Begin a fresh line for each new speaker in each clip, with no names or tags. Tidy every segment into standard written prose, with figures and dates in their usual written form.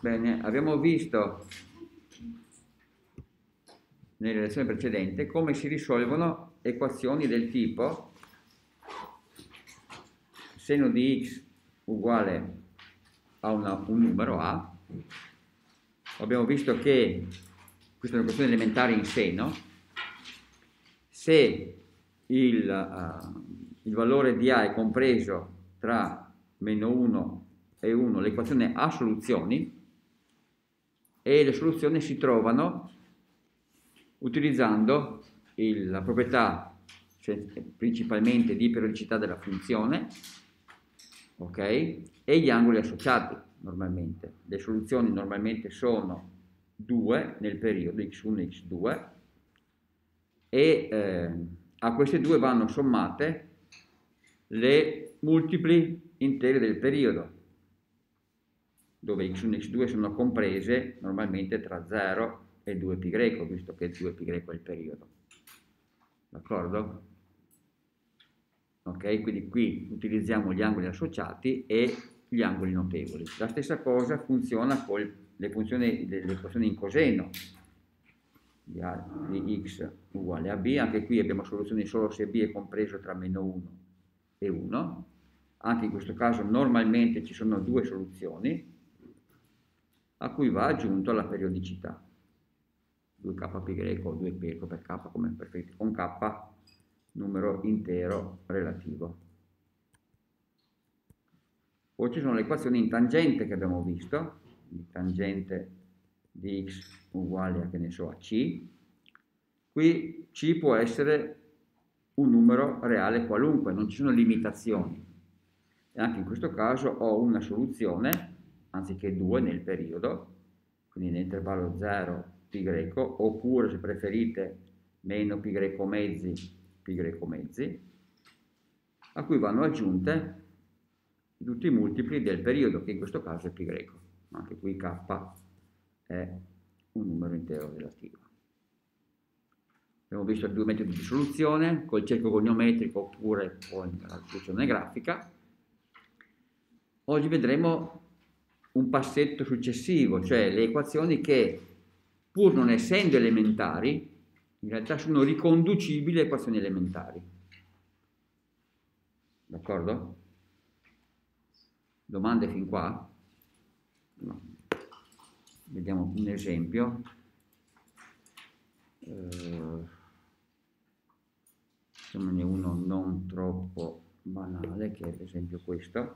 Bene, abbiamo visto nella lezione precedente come si risolvono equazioni del tipo seno di x uguale a un numero a. Abbiamo visto che questa è un'equazione elementare in seno. Se il valore di a è compreso tra meno 1 e 1, l'equazione ha soluzioni, e le soluzioni si trovano utilizzando la proprietà principalmente di periodicità della funzione, ok? E gli angoli associati normalmente. Le soluzioni normalmente sono 2 nel periodo x1 e x2 e a queste due vanno sommate le multipli intere del periodo, dove x1 e x2 sono comprese normalmente tra 0 e 2π, visto che 2π è il periodo. D'accordo? Ok, quindi qui utilizziamo gli angoli associati e gli angoli notevoli. La stessa cosa funziona con le equazioni in coseno di x uguale a b. Anche qui abbiamo soluzioni solo se b è compreso tra meno 1 e 1. Anche in questo caso normalmente ci sono due soluzioni a cui va aggiunto la periodicità, 2kπ o 2π per k, come preferite, con k numero intero relativo. Poi ci sono le equazioni in tangente che abbiamo visto, di tangente di x uguale a, che ne so, a c. Qui c può essere un numero reale qualunque, non ci sono limitazioni. E anche in questo caso ho una soluzione anziché 2 nel periodo, quindi nell'intervallo 0π, oppure se preferite meno π mezzi, π mezzi, a cui vanno aggiunte tutti i multipli del periodo, che in questo caso è π. Anche qui k è un numero intero relativo. Abbiamo visto due metodi di soluzione, col cerchio goniometrico oppure con la soluzione grafica. Oggi vedremo un passetto successivo, cioè le equazioni che, pur non essendo elementari, in realtà sono riconducibili a equazioni elementari. D'accordo? Domande fin qua? No. Vediamo un esempio. Facciamone uno non troppo banale, che è ad esempio questo.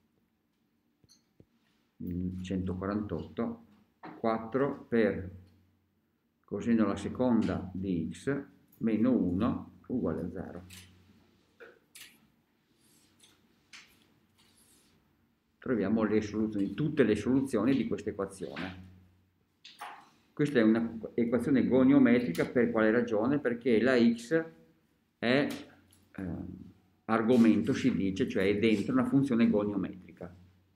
148, 4 per coseno alla seconda di x meno 1 uguale a 0. Troviamo le soluzioni, tutte le soluzioni di questa equazione. Questa è un'equazione goniometrica. Per quale ragione? Perché la x è argomento, si dice, cioè è dentro una funzione goniometrica.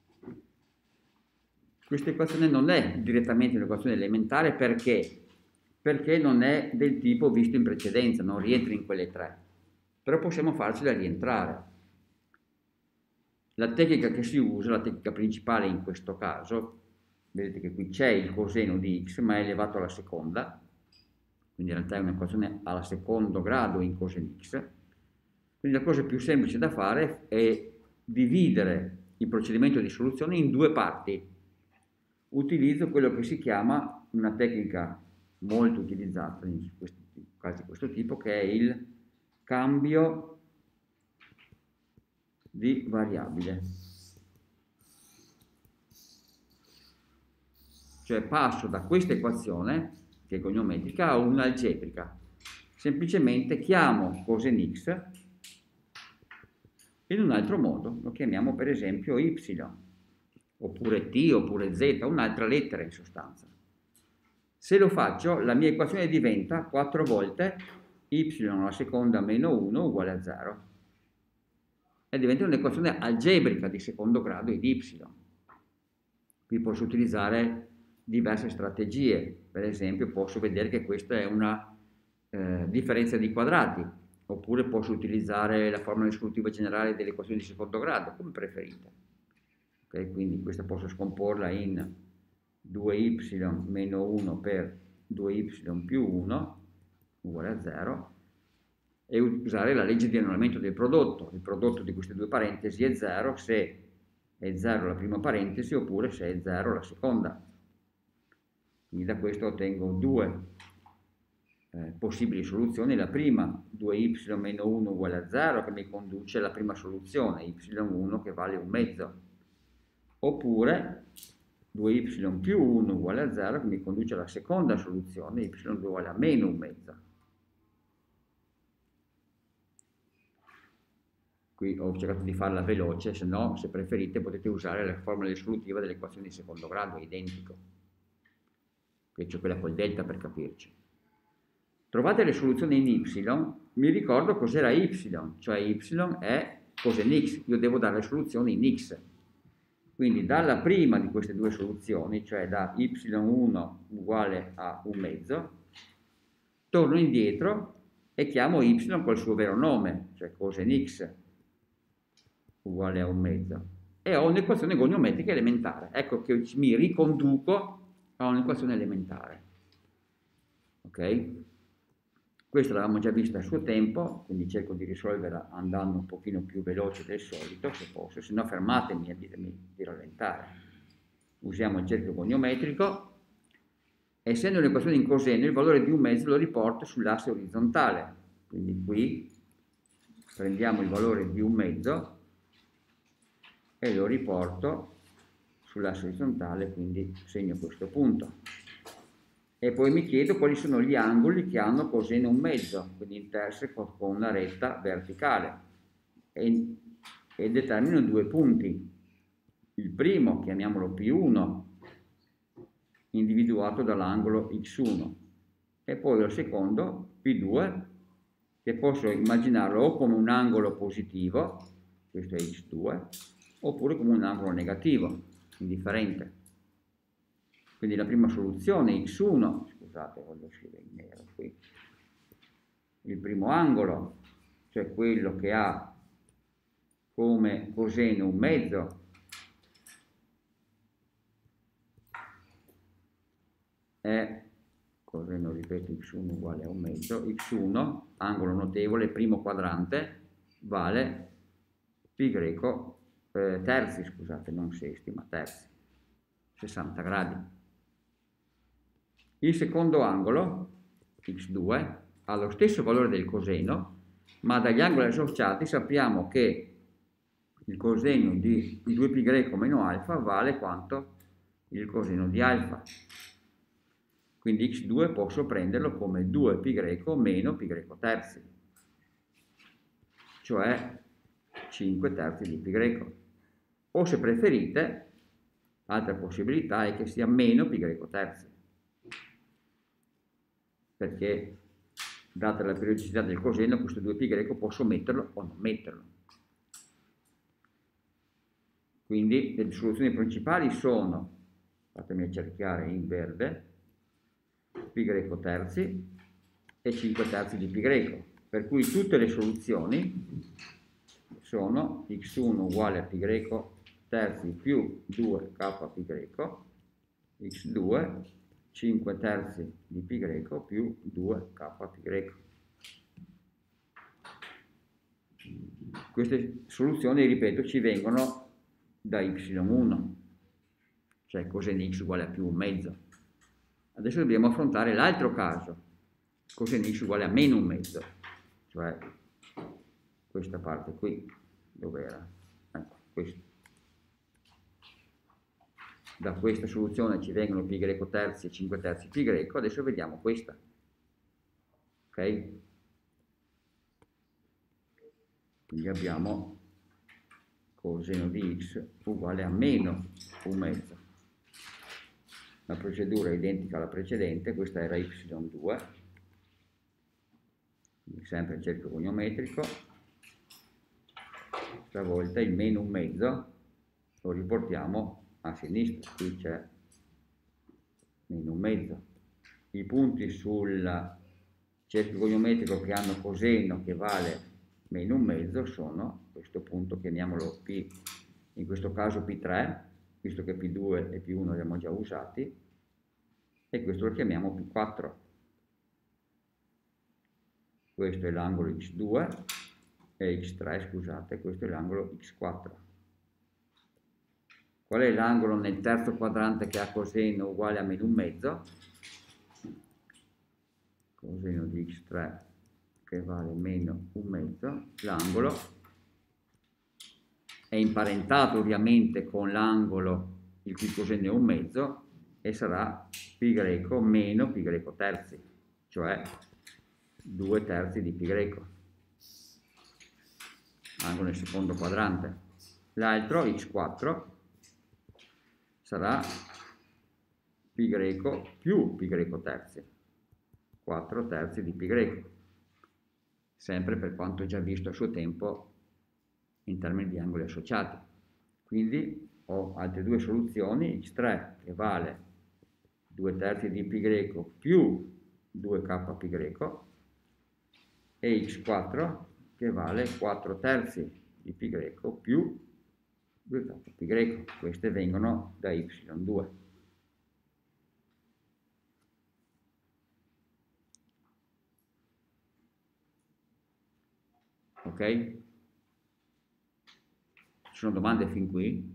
Questa equazione non è direttamente un'equazione elementare perché non è del tipo visto in precedenza, non rientra in quelle tre, però possiamo farcela rientrare. La tecnica che si usa, la tecnica principale in questo caso, vedete che qui c'è il coseno di x ma è elevato alla seconda, quindi in realtà è un'equazione al secondo grado in coseno x. Quindi la cosa più semplice da fare è dividere il procedimento di soluzione in due parti. Utilizzo quello che si chiama una tecnica molto utilizzata in casi di questo tipo, che è il cambio di variabile. Cioè passo da questa equazione, che è goniometrica, a un'algebrica. Semplicemente chiamo coseno x in un altro modo, lo chiamiamo per esempio y, oppure t, oppure z, un'altra lettera in sostanza. Se lo faccio, la mia equazione diventa 4 volte y alla seconda meno 1 uguale a 0. E diventa un'equazione algebrica di secondo grado di y. Qui posso utilizzare diverse strategie. Per esempio posso vedere che questa è una differenza di quadrati, oppure posso utilizzare la formula risolutiva generale delle equazioni di secondo grado, come preferite. Okay? Quindi questa posso scomporla in 2y meno 1 per 2y più 1 uguale a 0, e usare la legge di annullamento del prodotto. Il prodotto di queste due parentesi è 0 se è 0 la prima parentesi oppure se è 0 la seconda. Quindi da questo ottengo due possibili soluzioni. La prima, 2y meno 1 uguale a 0, che mi conduce alla prima soluzione, y1 che vale un mezzo. Oppure 2y più 1 uguale a 0, che mi conduce alla seconda soluzione, y2 uguale a meno un mezzo. Qui ho cercato di farla veloce, se no, se preferite, potete usare la formula risolutiva dell'equazione di secondo grado, è identico. Qui c'è quella col delta per capirci. Trovate le soluzioni in y, mi ricordo cos'era y, cioè y è cos'è in x, io devo dare le soluzioni in x. Quindi dalla prima di queste due soluzioni, cioè da y1 uguale a un mezzo, torno indietro e chiamo y col suo vero nome, cioè coseno x uguale a un mezzo, e ho un'equazione goniometrica elementare. Ecco che mi riconduco a un'equazione elementare. Ok? Questa l'avevamo già vista a suo tempo, quindi cerco di risolverla andando un pochino più veloce del solito, se posso, se no fermatemi a dirmi di rallentare. Usiamo il cerchio goniometrico. Essendo un'equazione in coseno, il valore di un mezzo lo riporto sull'asse orizzontale. Quindi qui prendiamo il valore di un mezzo e lo riporto sull'asse orizzontale, quindi segno questo punto. E poi mi chiedo quali sono gli angoli che hanno coseno un mezzo, quindi interseco con una retta verticale, e determino due punti. Il primo, chiamiamolo P1, individuato dall'angolo x1, e poi il secondo, P2, che posso immaginarlo o come un angolo positivo, questo è x2, oppure come un angolo negativo, indifferente. Quindi la prima soluzione, x1, scusate, voglio scrivere in nero qui, il primo angolo, cioè quello che ha come coseno un mezzo, è coseno, ripeto, x1 uguale a un mezzo, x1, angolo notevole, primo quadrante, vale pi greco, terzi, scusate, non sesti, ma terzi, 60 gradi. Il secondo angolo, x2, ha lo stesso valore del coseno, ma dagli angoli associati sappiamo che il coseno di 2π greco meno alfa vale quanto il coseno di alfa. Quindi x2 posso prenderlo come 2π greco meno π greco terzi, cioè 5 terzi di π greco. O se preferite, altra possibilità è che sia meno π greco terzi, perché data la periodicità del coseno, questo 2π greco posso metterlo o non metterlo. Quindi le soluzioni principali sono, fatemi cerchiare in verde, π greco terzi e 5 terzi di π greco, per cui tutte le soluzioni sono x1 uguale a π greco terzi più 2k π greco, x2 5 terzi di π greco più 2k π greco. Queste soluzioni, ripeto, ci vengono da y1, cioè coseno x uguale a più un mezzo. Adesso dobbiamo affrontare l'altro caso, coseno x uguale a meno un mezzo, cioè questa parte qui, dove era? Ecco, questo. Da questa soluzione ci vengono π greco terzi e 5 terzi π greco, adesso vediamo questa. Ok? Quindi abbiamo coseno di x uguale a meno un mezzo. La procedura è identica alla precedente, questa era y2, quindi sempre il cerchio goniometrico, stavolta il meno un mezzo lo riportiamo a sinistra, qui c'è meno un mezzo. I punti sul cerchio goniometrico che hanno coseno che vale meno un mezzo sono questo punto, chiamiamolo P, in questo caso P3, visto che P2 e P1 li abbiamo già usati, e questo lo chiamiamo P4. Questo è l'angolo X2 e X3, scusate, questo è l'angolo X4. Qual è l'angolo nel terzo quadrante che ha coseno uguale a meno un mezzo? Coseno di X3 che vale meno un mezzo. L'angolo è imparentato ovviamente con l'angolo il cui coseno è un mezzo e sarà π greco meno π greco terzi, cioè 2 terzi di π greco, angolo nel secondo quadrante. L'altro, x4, sarà π greco più π greco terzi, 4 terzi di π greco, sempre per quanto già visto a suo tempo in termini di angoli associati. Quindi ho altre due soluzioni, x3 che vale 2 terzi di π greco più 2k π greco e x4 che vale 4 terzi di π greco più 2k π greco. Queste vengono da y2. Ok? Ci sono domande fin qui?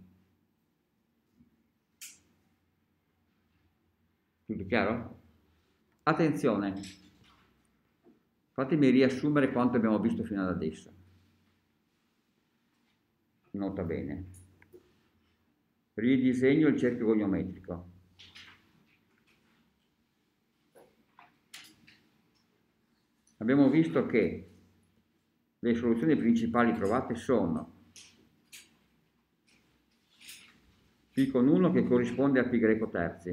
Tutto chiaro? Attenzione, fatemi riassumere quanto abbiamo visto fino ad adesso. Nota bene. Ridisegno il cerchio goniometrico. Abbiamo visto che le soluzioni principali trovate sono π con 1 che corrisponde a π greco terzi,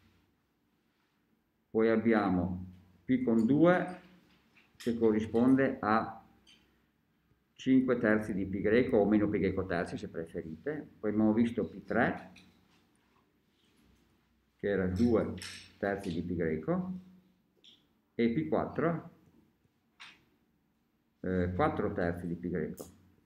poi abbiamo π con 2 che corrisponde a 5 terzi di π greco o meno π greco terzi se preferite, poi abbiamo visto P3 che era 2 terzi di π greco e P4 4 terzi di π greco.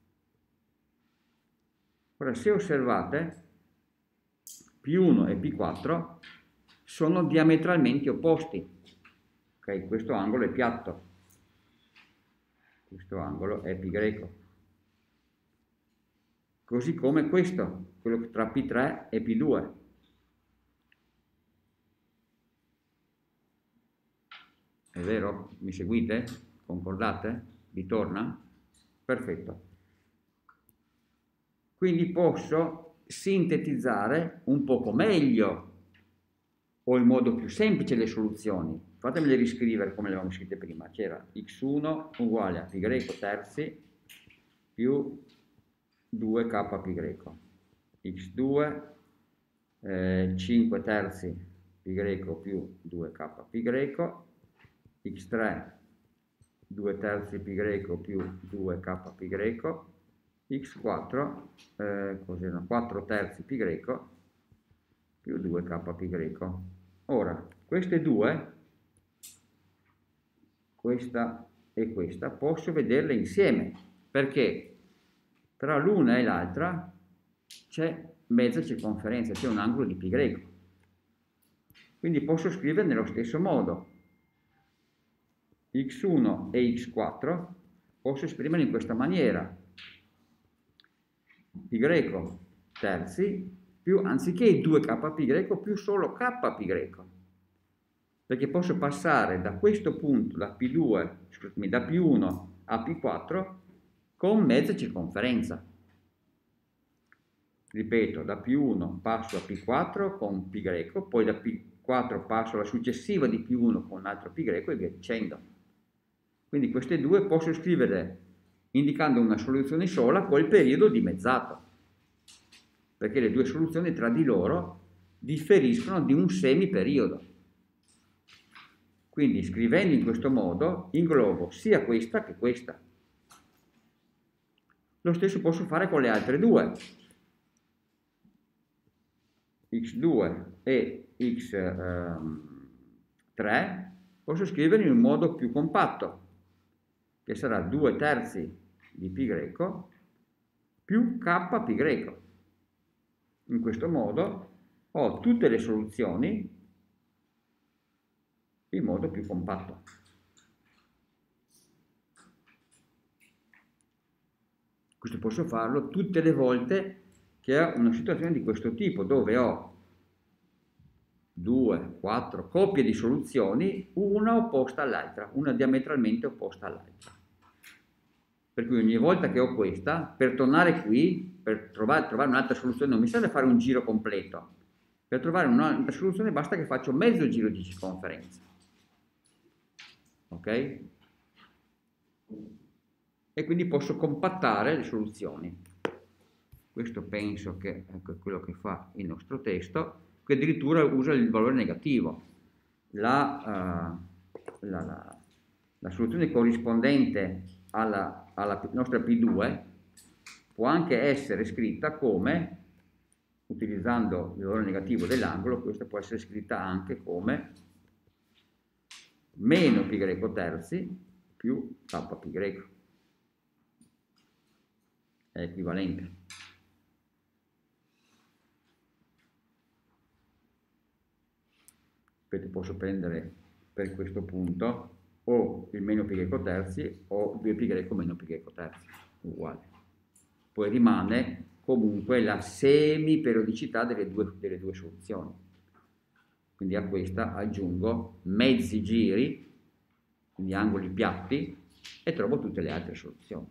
Ora se osservate P1 e P4 sono diametralmente opposti. Ok, questo angolo è piatto, questo angolo è π greco. Così come questo, quello tra P3 e P2. È vero? Mi seguite? Concordate? Vi torna? Perfetto. Quindi posso sintetizzare un poco meglio o in modo più semplice le soluzioni. Fatemele riscrivere come le avevamo scritte prima. C'era x1 uguale a π greco terzi più 2k π greco, x2 5 terzi π greco più 2k π greco, x3 2 terzi π greco più 2k π greco, x4 cos'era? 4 terzi π greco più 2k π greco. Ora, queste due, questa e questa, posso vederle insieme, perché tra l'una e l'altra c'è mezza circonferenza, c'è un angolo di π greco. Quindi posso scrivere nello stesso modo. x1 e x4 posso esprimere in questa maniera. π greco terzi più, anziché 2k π greco, più solo k π greco. Perché posso passare da questo punto, da P2, scusatemi, da P1 a P4 con mezza circonferenza. Ripeto, da P1 passo a P4 con π greco, poi da P4 passo alla successiva di P1 con un altro π greco e via dicendo. Quindi queste due posso scrivere indicando una soluzione sola col periodo dimezzato, perché le due soluzioni tra di loro differiscono di un semiperiodo. Quindi scrivendo in questo modo inglobo sia questa che questa. Lo stesso posso fare con le altre due. x2 e x3 posso scrivere in un modo più compatto, che sarà 2 terzi di π greco più k π greco. In questo modo ho tutte le soluzioni in modo più compatto. Questo posso farlo tutte le volte che ho una situazione di questo tipo, dove ho 2, 4 coppie di soluzioni, una opposta all'altra, una diametralmente opposta all'altra. Per cui ogni volta che ho questa, per tornare qui, per trovare un'altra soluzione, non mi serve fare un giro completo. Per trovare un'altra soluzione basta che faccio mezzo giro di circonferenza. Ok? E quindi posso compattare le soluzioni. Questo penso che ecco, è quello che fa il nostro testo, che addirittura usa il valore negativo. La soluzione corrispondente alla nostra P2 può anche essere scritta come, utilizzando il valore negativo dell'angolo, questa può essere scritta anche come meno π terzi più kπ. È equivalente. Posso prendere per questo punto o il meno π terzi o 2π meno π terzi, uguale. Poi rimane comunque la semiperiodicità delle due soluzioni. Quindi a questa aggiungo mezzi giri, quindi angoli piatti, e trovo tutte le altre soluzioni.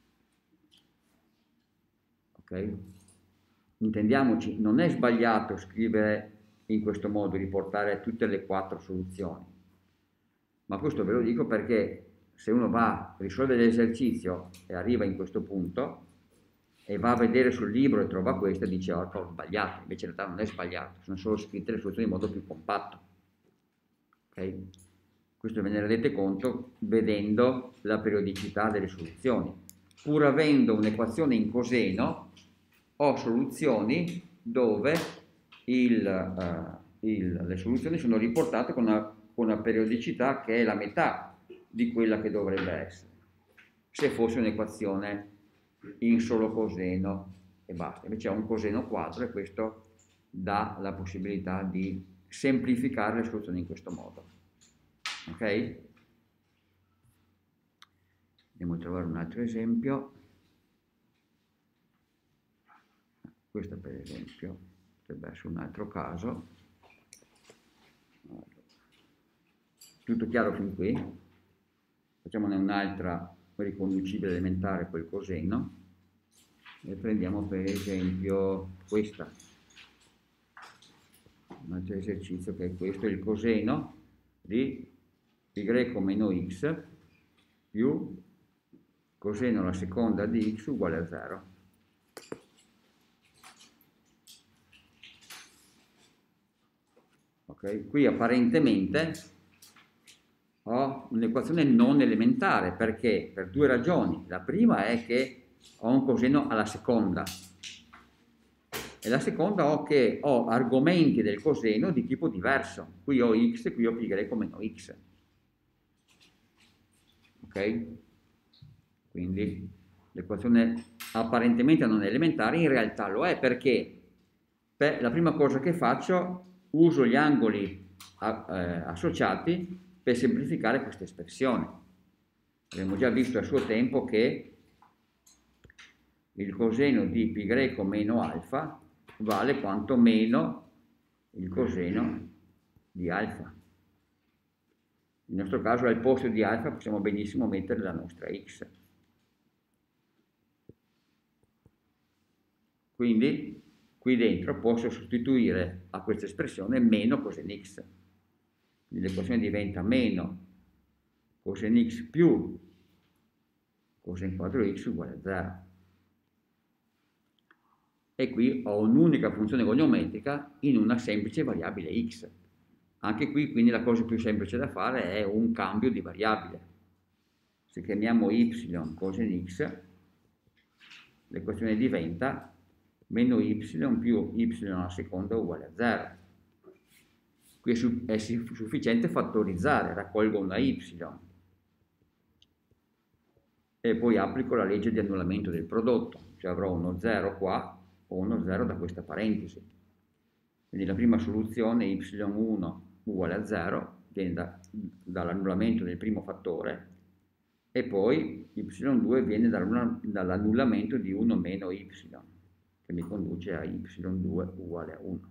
Ok? Intendiamoci, non è sbagliato scrivere in questo modo, riportare tutte le 4 soluzioni, ma questo ve lo dico perché se uno va a risolvere l'esercizio e arriva in questo punto e va a vedere sul libro e trova questa, dice oh, ho sbagliato, invece in realtà non è sbagliato, sono solo scritte le soluzioni in modo più compatto. Ok? Questo ve ne rendete conto vedendo la periodicità delle soluzioni. Pur avendo un'equazione in coseno, ho soluzioni dove le soluzioni sono riportate con una periodicità che è la metà di quella che dovrebbe essere, se fosse un'equazione in solo coseno e basta. Invece ho un coseno quadro e questo dà la possibilità di semplificare le soluzioni in questo modo. Ok? Andiamo a trovare un altro esempio. Questo per esempio potrebbe essere un altro caso. Tutto chiaro fin qui? Facciamone un'altra riconducibile elementare col coseno e prendiamo per esempio questa. Un altro esercizio che è questo, il coseno di π meno x più coseno alla seconda di x uguale a 0. Okay? Qui apparentemente ho un'equazione non elementare, perché? Per due ragioni. La prima è che ho un coseno alla seconda e la seconda ho che ho argomenti del coseno di tipo diverso. Qui ho x, qui ho π meno x. Ok? Quindi l'equazione apparentemente non elementare in realtà lo è, perché la prima cosa che faccio, uso gli angoli associati per semplificare questa espressione. Abbiamo già visto a suo tempo che il coseno di π meno alfa vale quanto meno il coseno di alfa. Nel nostro caso al posto di alfa possiamo benissimo mettere la nostra x. Quindi qui dentro posso sostituire a questa espressione meno coseno x. Quindi l'equazione diventa meno coseno x più coseno quadro x uguale a 0. E qui ho un'unica funzione goniometrica in una semplice variabile x. Anche qui quindi la cosa più semplice da fare è un cambio di variabile. Se chiamiamo y coseno x, l'equazione diventa meno y più y alla seconda uguale a 0. Qui è sufficiente fattorizzare, raccolgo una y e poi applico la legge di annullamento del prodotto, cioè avrò uno 0 qua o uno 0 da questa parentesi. Quindi la prima soluzione y1 uguale a 0 viene dall'annullamento del primo fattore e poi y2 viene dall'annullamento di 1 meno y, che mi conduce a y2 uguale a 1.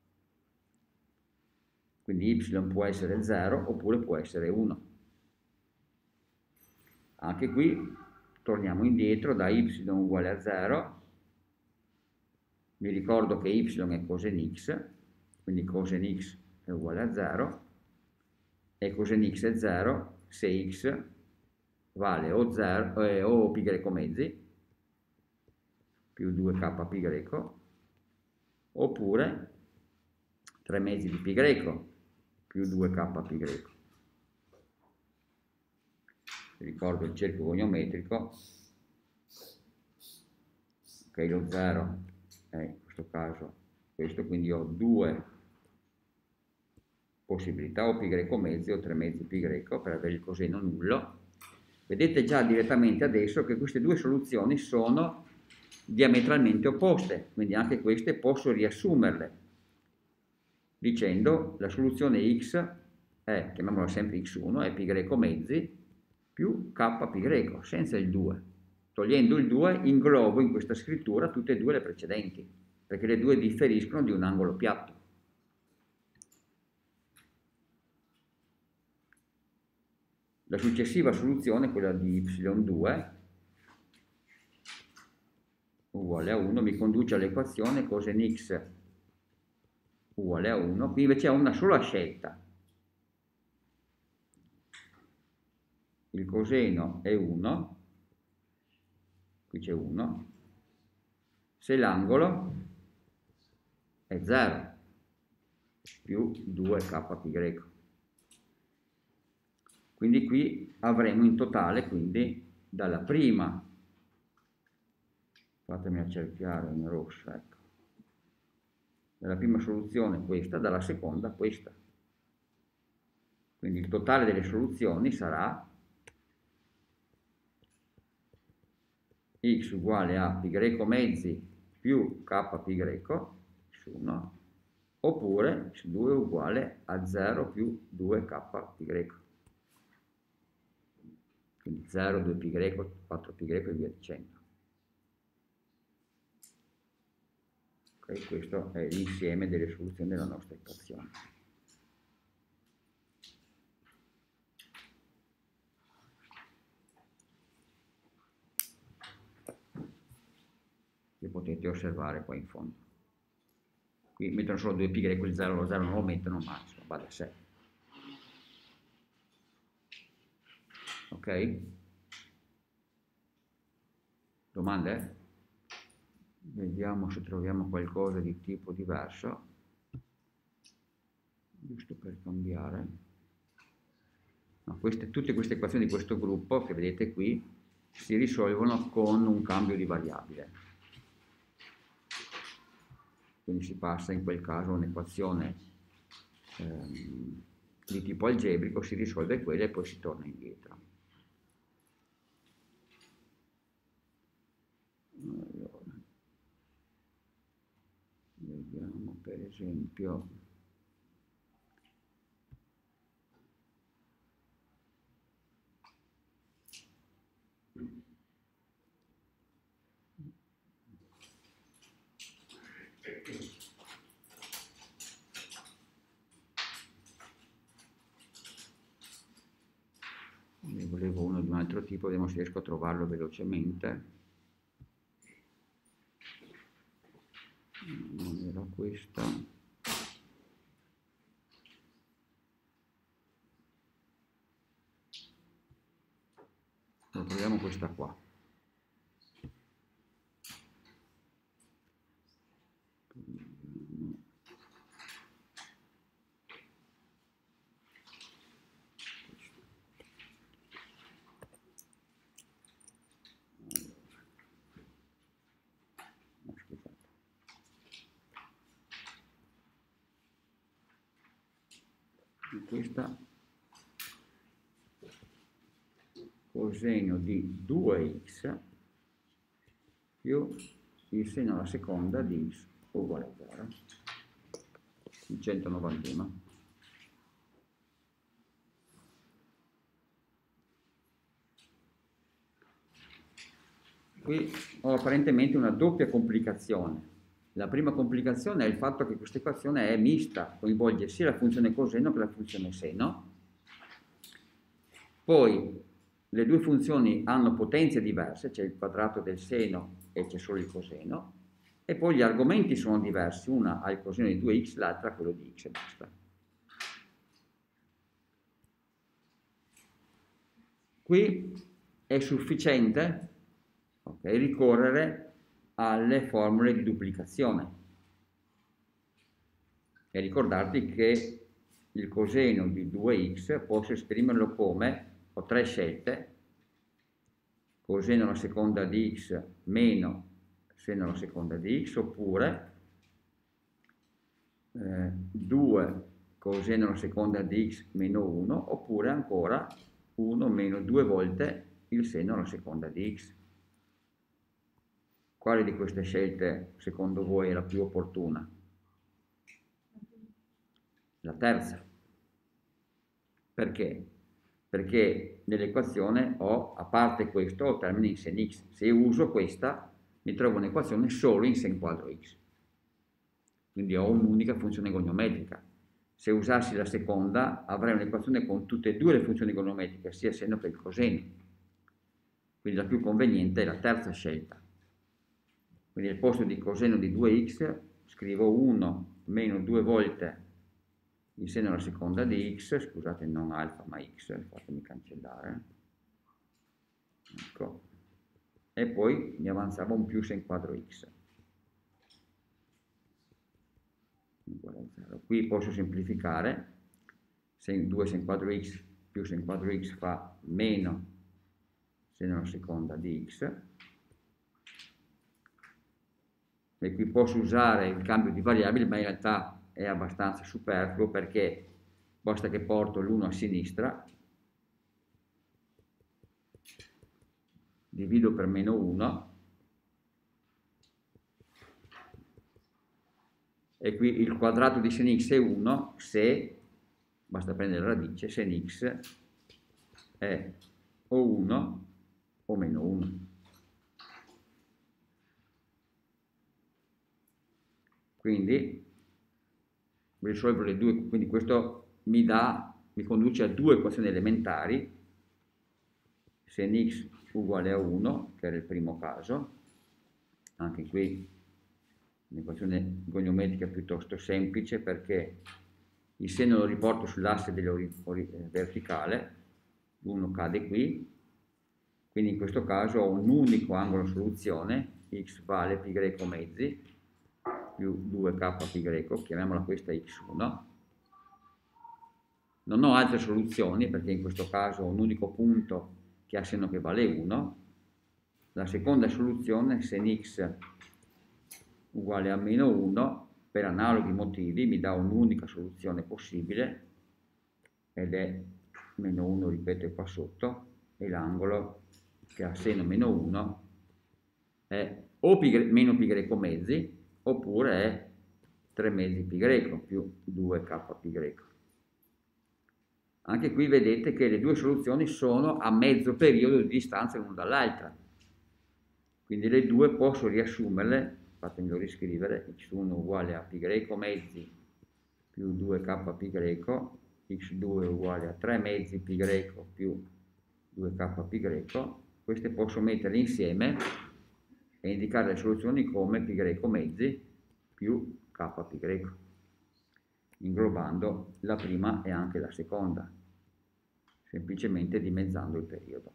Quindi y può essere 0 oppure può essere 1. Anche qui torniamo indietro da y uguale a 0. Vi ricordo che y è cosen x, quindi cosen x è uguale a 0, e cosen x è 0 se x vale o, 0, o pi greco mezzi, più 2k pi greco, oppure 3 mezzi di pi greco, più 2k pi greco. Vi ricordo il cerchio goniometrico, ok, lo 0 è in questo caso questo, quindi ho due possibilità, o pi greco mezzi o 3 mezzi pi greco, per avere il coseno nullo. Vedete già direttamente adesso che queste due soluzioni sono diametralmente opposte, quindi anche queste posso riassumerle dicendo la soluzione x è, chiamiamola sempre x1, è pi greco mezzi più k pi greco, senza il 2. Togliendo il 2 inglobo in questa scrittura tutte e due le precedenti, perché le due differiscono di un angolo piatto. La successiva soluzione, quella di y2 uguale a 1, mi conduce all'equazione cosen x uguale a 1. Qui invece ho una sola scelta. Il coseno è 1, qui c'è 1, se l'angolo è 0, più 2k pi greco. Quindi qui avremo in totale, quindi, dalla prima, fatemi accerchiare in rosso, ecco, dalla prima soluzione questa, dalla seconda questa. Quindi il totale delle soluzioni sarà x uguale a pi greco mezzi più k pi greco, x1, oppure x2 uguale a 0 più 2k pi greco. Quindi 0, 2 pi greco, 4 pi greco e via dicendo. Okay, questo è l'insieme delle soluzioni della nostra equazione. Che potete osservare qua in fondo. Qui mettono solo 2 pi greco, il 0 lo 0 non lo mettono, ma va da sé. Ok? Domande? Vediamo se troviamo qualcosa di tipo diverso, giusto per cambiare. No, tutte queste equazioni di questo gruppo che vedete qui si risolvono con un cambio di variabile. Quindi si passa in quel caso a un'equazione di tipo algebrico, si risolve quella e poi si torna indietro. Allora, vediamo per esempio ne volevo uno di un altro tipo, vediamo se riesco a trovarlo velocemente. Non era questa. Proviamo questa qua. Questa coseno di 2x più il seno alla seconda di x uguale a 0, il 191. Qui ho apparentemente una doppia complicazione. La prima complicazione è il fatto che questa equazione è mista, coinvolge sia la funzione coseno che la funzione seno. Poi le due funzioni hanno potenze diverse, c'è il quadrato del seno e c'è solo il coseno, e poi gli argomenti sono diversi, una ha il coseno di 2x, l'altra quello di x e basta. Qui è sufficiente ricorrere alle formule di duplicazione e ricordarti che il coseno di 2x posso esprimerlo come, ho tre scelte, coseno alla seconda di x meno seno alla seconda di x, oppure 2 coseno alla seconda di x meno 1, oppure ancora 1 meno 2 volte il seno alla seconda di x. Quale di queste scelte secondo voi è la più opportuna? La terza. Perché? Perché nell'equazione ho, a parte questo, ho il termine in sen x. Se uso questa, mi trovo un'equazione solo in sen quadro x. Quindi ho un'unica funzione goniometrica. Se usassi la seconda, avrei un'equazione con tutte e due le funzioni goniometriche, sia il seno che il coseno. Quindi la più conveniente è la terza scelta. Quindi al posto di coseno di 2x scrivo 1 meno 2 volte il seno alla seconda di x, scusate non alfa ma x, fatemi cancellare, ecco, e poi mi avanzava un più sen quadro x uguale a 0. Qui posso semplificare, 2 sen quadro x più sen quadro x fa meno seno alla seconda di x, e qui posso usare il cambio di variabili, ma in realtà è abbastanza superfluo perché basta che porto l'1 a sinistra, divido per meno 1 e qui il quadrato di sen x è 1 se, basta prendere la radice, sen x è o 1 o meno 1. Quindi risolvo le due, quindi questo mi conduce a due equazioni elementari, sen x uguale a 1, che era il primo caso, anche qui un'equazione goniometrica piuttosto semplice perché il seno lo riporto sull'asse verticale, l'1 cade qui, quindi in questo caso ho un unico angolo soluzione, x vale pi greco mezzi, più 2k pi greco, chiamiamola questa x1. Non ho altre soluzioni perché in questo caso ho un unico punto che ha seno che vale 1. La seconda soluzione, sen x uguale a meno 1, per analoghi motivi mi dà un'unica soluzione possibile ed è meno 1, ripeto, qua sotto, e l'angolo che ha seno meno 1 è o meno pi greco mezzi oppure è 3 mezzi pi greco più 2k pi greco. Anche qui vedete che le due soluzioni sono a mezzo periodo di distanza l'una dall'altra. Quindi le due posso riassumerle, fatemelo riscrivere, x1 uguale a pi greco mezzi più 2k pi greco, x2 uguale a 3 mezzi pi greco più 2k pi greco. Queste posso metterle insieme e indicare le soluzioni come pi greco mezzi più k pi greco, inglobando la prima e anche la seconda, semplicemente dimezzando il periodo.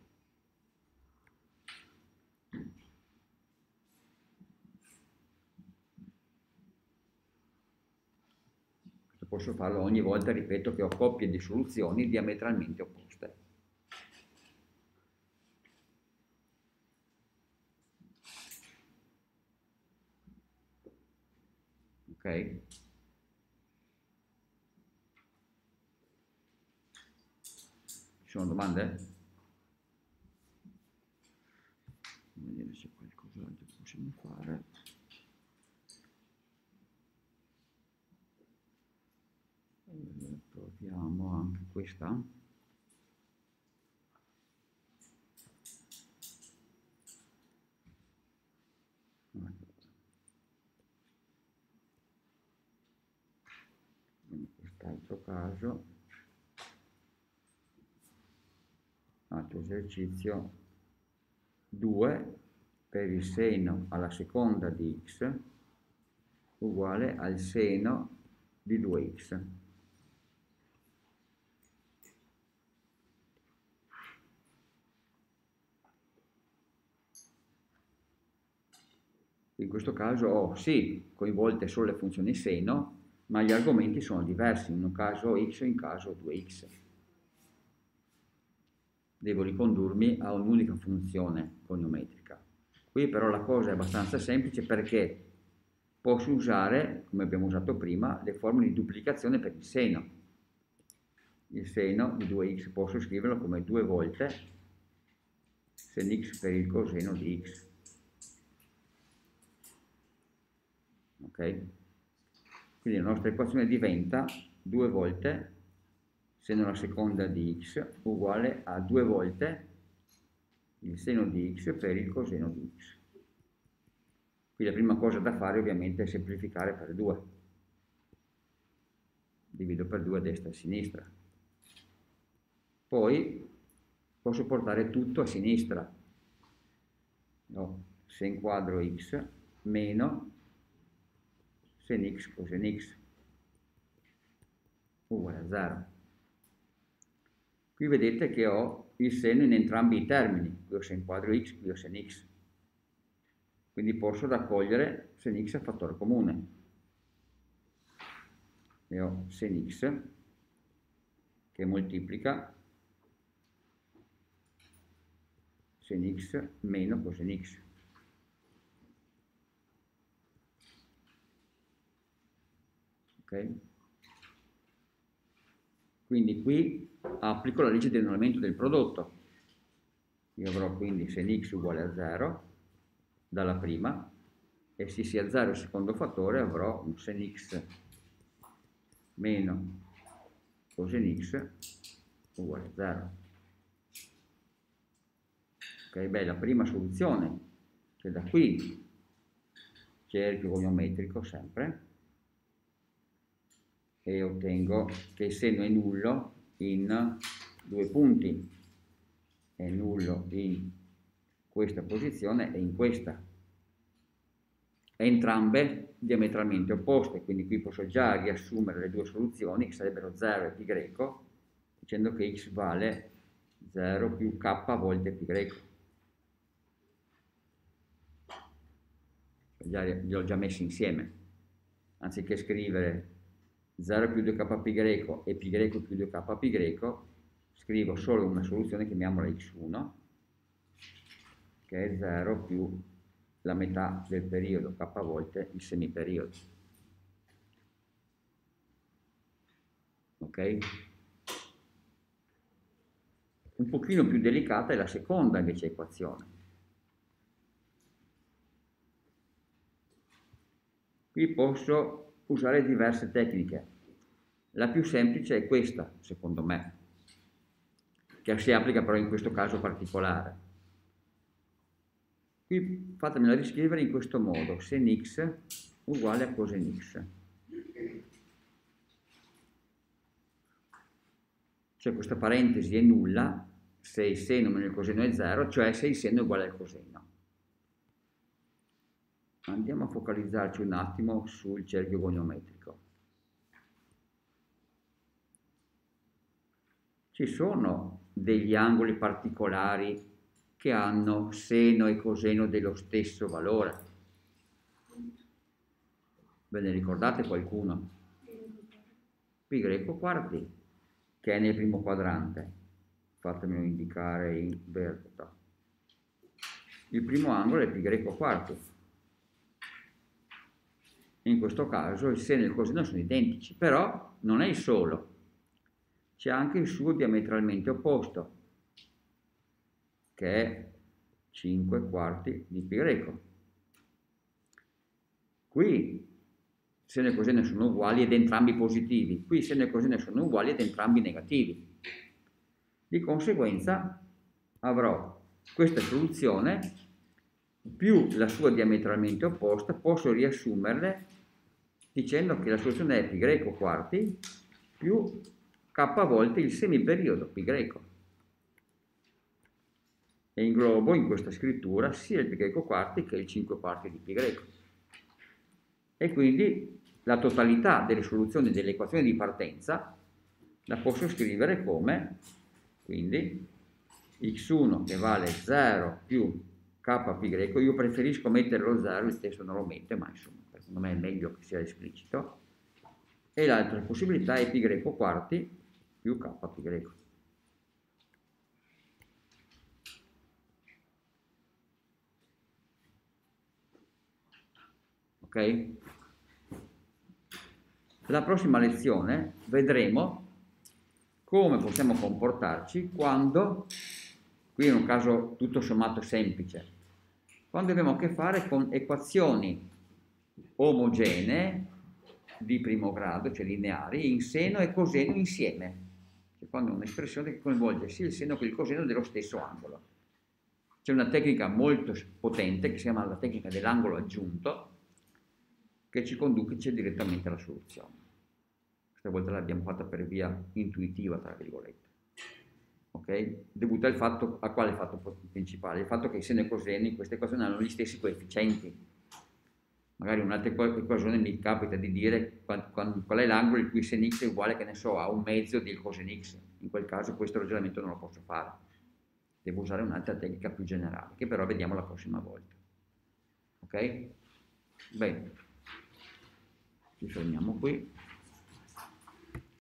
Questo posso farlo ogni volta, ripeto, che ho coppie di soluzioni diametralmente opposte. Ok? Ci sono domande? Vediamo se qualcos'altro possiamo fare. Proviamo anche questa. In quest'altro caso, altro esercizio, 2 per il seno alla seconda di x uguale al seno di 2x. In questo caso ho sì coinvolte solo le funzioni seno, ma gli argomenti sono diversi, in un caso x e in caso 2x. Devo ricondurmi a un'unica funzione goniometrica. Qui però la cosa è abbastanza semplice perché posso usare, come abbiamo usato prima, le formule di duplicazione per il seno. Il seno di 2x posso scriverlo come 2 volte sen x per il coseno di x. Ok? Quindi la nostra equazione diventa 2 volte seno alla seconda di x uguale a 2 volte il seno di x per il coseno di x. Qui la prima cosa da fare ovviamente è semplificare per 2. Divido per 2 a destra e a sinistra. Poi posso portare tutto a sinistra. No, sen quadro x meno sen x coseno x uguale a 0. Qui vedete che ho il seno in entrambi i termini, qui ho sen quadro x, qui ho sen x. Quindi posso raccogliere sen x a fattore comune. E ho sen x che moltiplica sen x meno coseno x. Ok? Quindi qui applico la legge di annullamento del prodotto. Io avrò quindi sen x uguale a 0 dalla prima, e se sia 0 il secondo fattore avrò un sen x meno coseno x uguale a 0. Ok, beh, la prima soluzione, che da qui cerchio goniometrico sempre, e ottengo che il seno è nullo in 2 punti, è nullo in questa posizione e in questa, entrambe diametralmente opposte, quindi qui posso già riassumere le due soluzioni che sarebbero 0 e pi greco, dicendo che x vale 0 più k volte pi greco. Li ho già messi insieme, anziché scrivere 0 più 2k pi greco e pi greco più 2k pi greco, scrivo solo una soluzione, chiamiamola x1, che è 0 più la metà del periodo k volte il semiperiodo. Ok? Un pochino più delicata è la seconda invece equazione. Qui posso usare diverse tecniche. La più semplice è questa, secondo me, che si applica però in questo caso particolare. Qui fatemela riscrivere in questo modo: sen x uguale a coseno x. Cioè questa parentesi è nulla se il seno meno il coseno è 0, cioè se il seno è uguale al coseno. Andiamo a focalizzarci un attimo sul cerchio goniometrico. Ci sono degli angoli particolari che hanno seno e coseno dello stesso valore? Ve ne ricordate qualcuno? Pi greco quarti, che è nel primo quadrante. Fatemelo indicare in verde. Il primo angolo è pi greco quarti. In questo caso il seno e il coseno sono identici, però non è il solo. C'è anche il suo diametralmente opposto, che è 5 quarti di pi greco. Qui seno e coseno sono uguali ed entrambi positivi, qui seno e coseno sono uguali ed entrambi negativi. Di conseguenza avrò questa soluzione più la sua diametralmente opposta, posso riassumerle dicendo che la soluzione è π greco quarti più k volte il semiperiodo π greco. E inglobo in questa scrittura sia il π greco quarti che il 5 quarti di π greco. E quindi la totalità delle soluzioni dell'equazione di partenza la posso scrivere come, quindi, x1 che vale 0 più k π greco, io preferisco mettere lo 0, il testo non lo mette, ma insomma, secondo me è meglio che sia esplicito, e l'altra possibilità è π greco quarti più k π greco. Ok? La prossima lezione vedremo come possiamo comportarci quando, qui è un caso tutto sommato semplice, quando abbiamo a che fare con equazioni omogenee di primo grado, cioè lineari, in seno e coseno insieme, cioè quando è un'espressione che coinvolge sia il seno che il coseno dello stesso angolo. C'è una tecnica molto potente che si chiama la tecnica dell'angolo aggiunto, che ci conduce direttamente alla soluzione. Questa volta l'abbiamo fatta per via intuitiva, tra virgolette. Ok? Dovuta al fatto, a quale fatto principale? Il fatto che i seno e coseno in queste equazioni hanno gli stessi coefficienti. Magari un'altra equazione mi capita di dire qual è l'angolo il cui sen x è uguale, che ne so, a un mezzo del cosen x. In quel caso questo ragionamento non lo posso fare. Devo usare un'altra tecnica più generale, che però vediamo la prossima volta. Ok? Bene. Ci fermiamo qui.